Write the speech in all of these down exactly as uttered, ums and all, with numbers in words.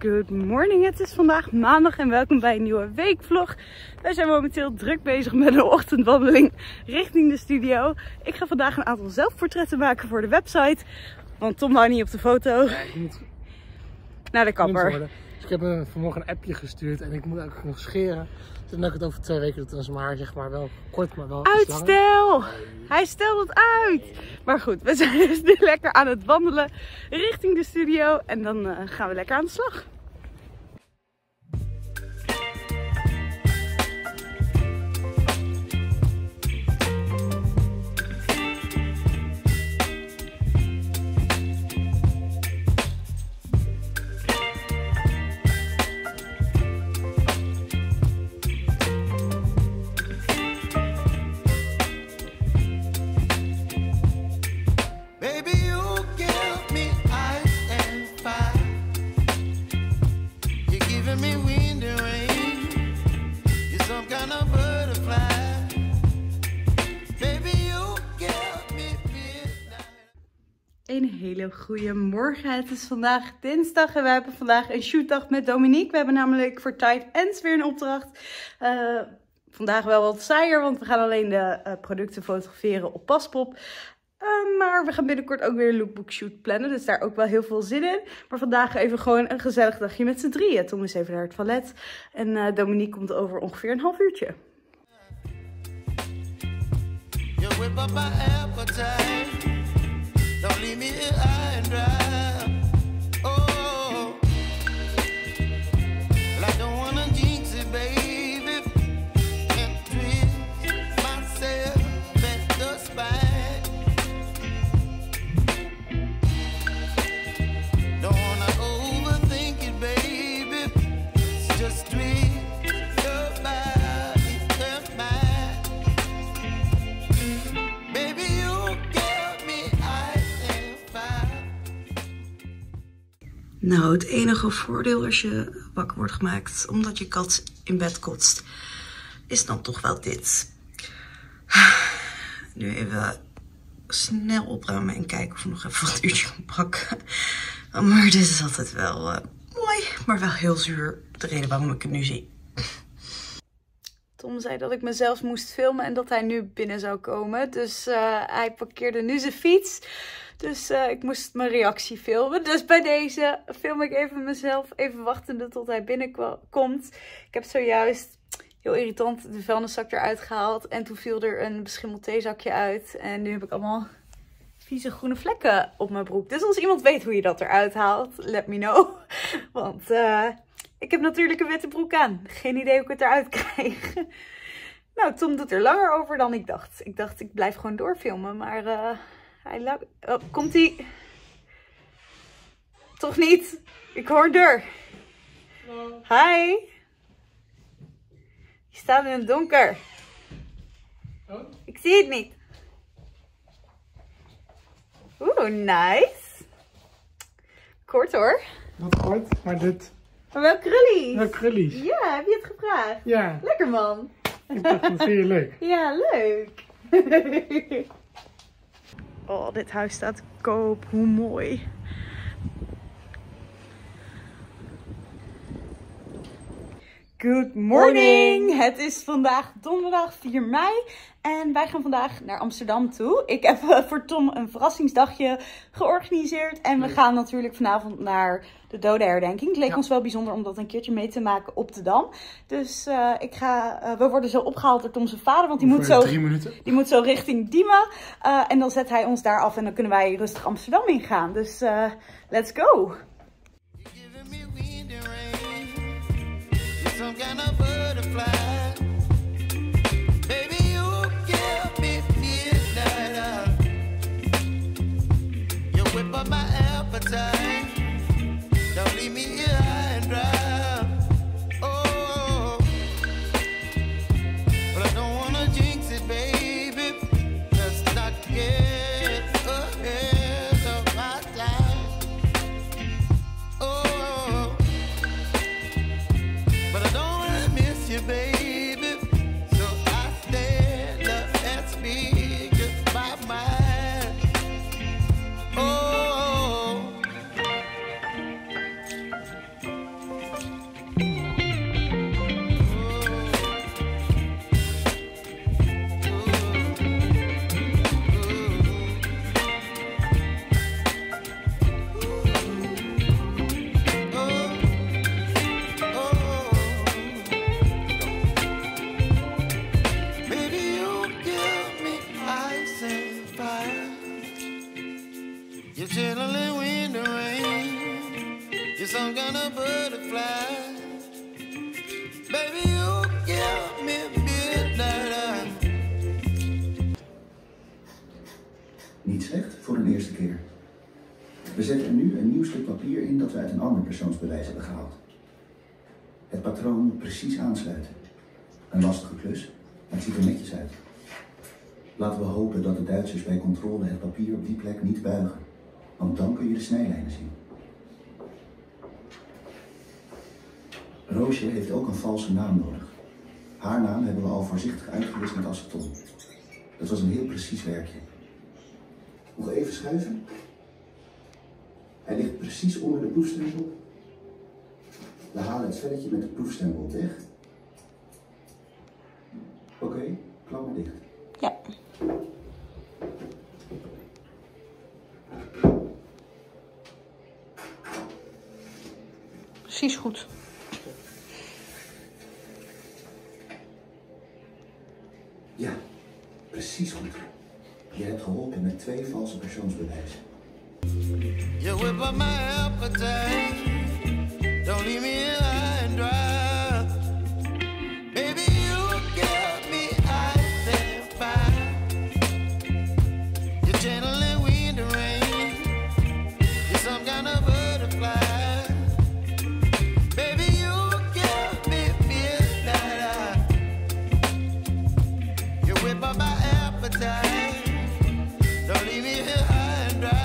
Good morning, het is vandaag maandag en welkom bij een nieuwe weekvlog. Wij zijn momenteel druk bezig met een ochtendwandeling richting de studio. Ik ga vandaag een aantal zelfportretten maken voor de website, want Tom wou niet op de foto. Ja, ik moet naar de kapper. Dus ik heb hem vanmorgen een appje gestuurd en ik moet eigenlijk nog scheren. Dus dan ik het over twee weken doe, dan is mijn haar zeg maar wel kort, maar wel Uitstel! langer. Hij stelt het uit! Maar goed, we zijn dus nu lekker aan het wandelen richting de studio en dan uh, gaan we lekker aan de slag. Een hele goede morgen. Het is vandaag dinsdag en we hebben vandaag een shootdag met Dominique. We hebben namelijk voor Tide Ends weer een opdracht. Uh, vandaag wel wat saaier, want we gaan alleen de uh, producten fotograferen op Paspop. Uh, maar we gaan binnenkort ook weer een lookbook shoot plannen, dus daar ook wel heel veel zin in. Maar vandaag even gewoon een gezellig dagje met z'n drieën. Tom is even naar het toilet en uh, Dominique komt over ongeveer een half uurtje. Don't leave me here high and dry. Oh, well, I don't wanna jinx it, baby, and twist myself at the spine. Don't wanna overthink it, baby. It's just twist your body and mine, baby. You get me high. Nou, het enige voordeel als je wakker wordt gemaakt omdat je kat in bed kotst, is dan toch wel dit. Nu even snel opruimen en kijken of we nog even wat uurtje kan pakken. Maar dit is altijd wel uh, mooi, maar wel heel zuur. De reden waarom ik het nu zie. Tom zei dat ik mezelf moest filmen en dat hij nu binnen zou komen. Dus uh, hij parkeerde nu zijn fiets. Dus uh, ik moest mijn reactie filmen. Dus bij deze film ik even mezelf. Even wachtende tot hij binnenkomt. Ik heb zojuist, heel irritant, de vuilniszak eruit gehaald. En toen viel er een beschimmeld theezakje uit. En nu heb ik allemaal vieze groene vlekken op mijn broek. Dus als iemand weet hoe je dat eruit haalt, let me know. Want uh, ik heb natuurlijk een witte broek aan. Geen idee hoe ik het eruit krijg. Nou, Tom doet er langer over dan ik dacht. Ik dacht, ik blijf gewoon doorfilmen. Maar uh, hij oh, komt hij? Toch niet? Ik hoor een deur. Hallo. Hi. Je staat in het donker. Oh? Ik zie het niet. Oeh, nice. Kort hoor. Wat kort, maar dit. Maar wel krullies. Wel krullies. Ja, heb je het gevraagd? Ja. Lekker man. Ik dacht, dat vind je leuk. Ja, leuk. Oh, dit huis staat te koop. Hoe mooi. Good morning! Het is vandaag donderdag vier mei en wij gaan vandaag naar Amsterdam toe. Ik heb uh, voor Tom een verrassingsdagje georganiseerd en we gaan natuurlijk vanavond naar de dodenherdenking. Het leek ja. ons wel bijzonder om dat een keertje mee te maken op de Dam. Dus uh, ik ga, uh, we worden zo opgehaald door Tom zijn vader, want die moet, zo, drie minuten. die moet zo richting Diemen. Uh, en dan zet hij ons daar af en dan kunnen wij rustig Amsterdam ingaan. Dus uh, let's go! Some kind of butterfly, baby, you give me midnight. You whip up my appetite. Don't leave me here high and dry. Oh, but I don't wanna jinx it, baby. Let's not get ahead of my time. Oh. But I don't wanna miss you, baby. So I stand up and speak just my mind. Oh, You're some kind of butterfly. Baby, you give me midnight. Niet slecht voor een eerste keer. We zetten er nu een nieuw stuk papier in dat we uit een ander persoonsbewijs hebben gehaald. Het patroon moet precies aansluiten. Een lastige klus, maar het ziet er netjes uit. Laten we hopen dat de Duitsers bij controle het papier op die plek niet buigen. Want dan kun je de snijlijnen zien. Roosje heeft ook een valse naam nodig. Haar naam hebben we al voorzichtig uitgewist met aceton. Dat was een heel precies werkje. Nog even schuiven. Hij ligt precies onder de proefstempel. We halen het velletje met de proefstempel weg. Oké, okay, klap maar dicht. Ja. Precies goed. Ja, precies goed. Je hebt geholpen met twee valse persoonsbewijzen. You whip up my appetite. Don't leave me here high and dry. Baby, you give me ice and fire. You're channeling wind and rain. You're some kind of butterfly. Baby, you give me midnight. You whip up my appetite. Don't leave me here high and dry.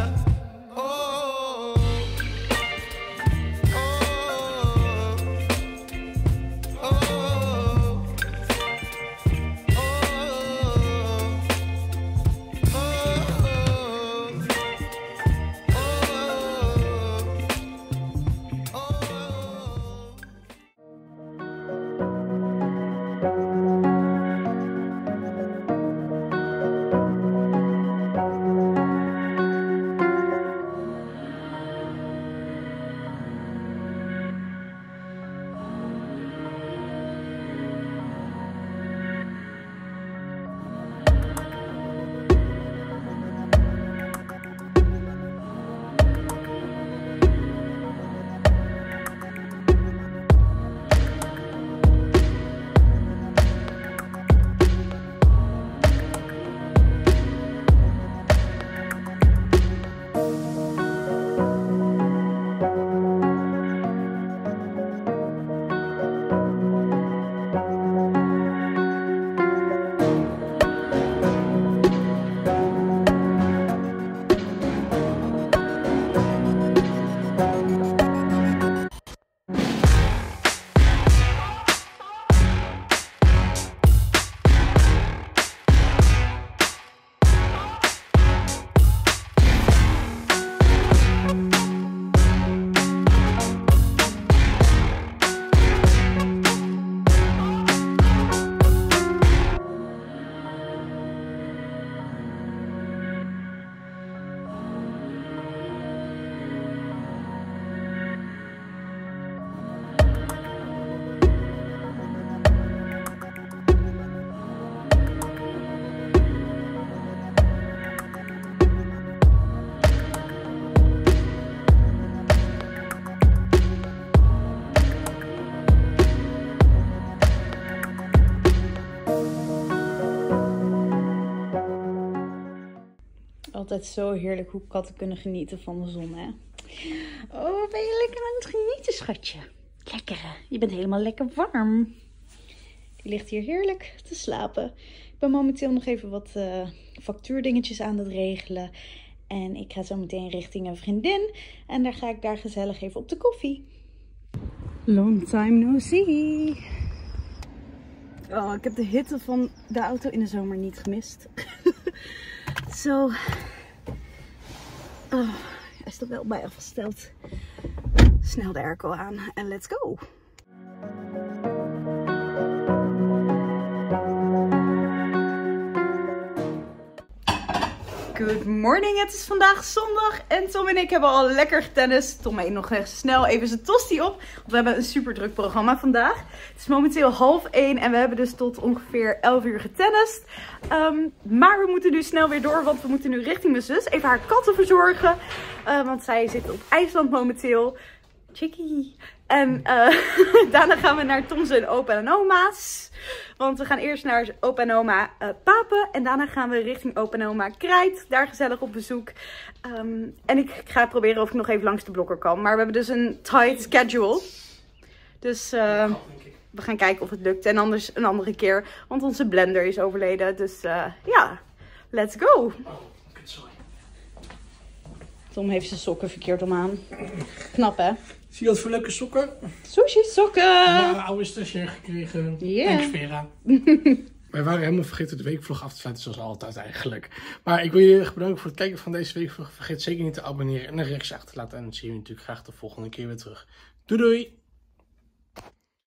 Altijd zo heerlijk hoe katten kunnen genieten van de zon, hè? Oh, ben je lekker aan het genieten, schatje? Lekker, hè? Je bent helemaal lekker warm. Die ligt hier heerlijk te slapen. Ik ben momenteel nog even wat uh, factuurdingetjes aan het regelen. En ik ga zo meteen richting een vriendin. En daar ga ik daar gezellig even op de koffie. Long time no see. Oh, ik heb de hitte van de auto in de zomer niet gemist. Zo. Oh, hij is er wel bij afgesteld. Snel de airco aan en let's go. Good morning, het is vandaag zondag en Tom en ik hebben al lekker getennist. Tom eet nog even snel even zijn tosti op, want we hebben een super druk programma vandaag. Het is momenteel half één en we hebben dus tot ongeveer elf uur getennist. Um, maar we moeten nu snel weer door, want we moeten nu richting mijn zus even haar katten verzorgen. Uh, want zij zit op IJsland momenteel. Chickie. En uh, daarna gaan we naar Tom's en opa en oma's. Want we gaan eerst naar opa en oma uh, Papen. En daarna gaan we richting opa en oma Krijt. Daar gezellig op bezoek. Um, en ik ga proberen of ik nog even langs de Blokker kan. Maar we hebben dus een tight schedule. Dus uh, we gaan kijken of het lukt. En anders een andere keer. Want onze blender is overleden. Dus uh, ja, let's go. Oh, sorry. Tom heeft zijn sokken verkeerd om aan. Knap hè? Zie je wat voor leuke sokken? Sushi sokken! Ja, een oude stagiair gekregen. Yeah. Thanks Vera. Wij waren helemaal vergeten de weekvlog af te sluiten, zoals altijd eigenlijk. Maar ik wil je erg bedanken voor het kijken van deze weekvlog. Vergeet zeker niet te abonneren en een reactie achter te laten. En dan zien we je natuurlijk graag de volgende keer weer terug. Doei doei!